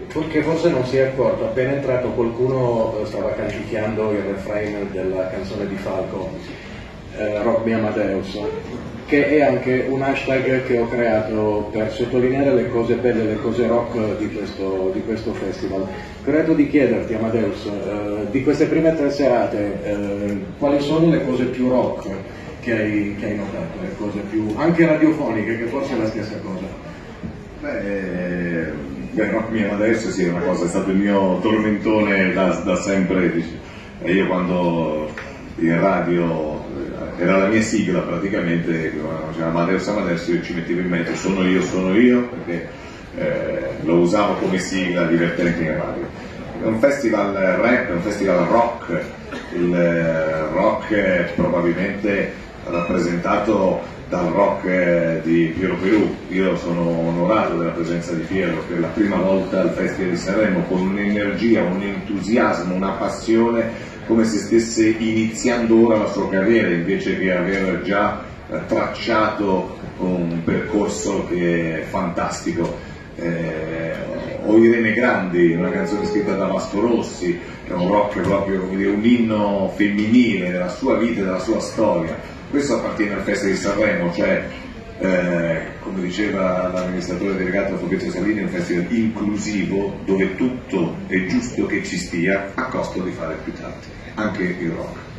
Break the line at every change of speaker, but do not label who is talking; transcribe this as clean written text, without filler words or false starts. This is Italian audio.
che forse non si è accorto, appena entrato qualcuno stava canticchiando il refrain della canzone di Falco, Rock Me Amadeus, che è anche un hashtag che ho creato per sottolineare le cose belle, le cose rock di questo festival. Ho creato di chiederti, Amadeus, di queste prime 3 serate, quali sono le cose più rock che hai notato, le cose più anche radiofoniche, che forse è la stessa cosa?
Beh, Rock Me Amadeus sì, è una cosa, è stato il mio tormentone da sempre. E io quando in radio era la mia sigla praticamente, diceva Amadeus Amadeus, io ci mettevo in mezzo sono io, perché lo usavo come sigla divertente in radio. È un festival rap, è un festival rock, il rock è probabilmente rappresentato dal rock di Piero Perù. Io sono onorato della presenza di Piero, per la prima volta al Festival di Sanremo, con un'energia, un entusiasmo, una passione, come se stesse iniziando ora la sua carriera, invece che aver già tracciato un percorso che è fantastico. O Irene Grandi, una canzone scritta da Vasco Rossi, che è un rock proprio, come dire, un inno femminile della sua vita e della sua storia. Questo appartiene al Festival di Sanremo, cioè come diceva l'amministratore delegato Fabrizio Salini, è un festival inclusivo dove tutto è giusto che ci stia a costo di fare più tardi, anche il rock.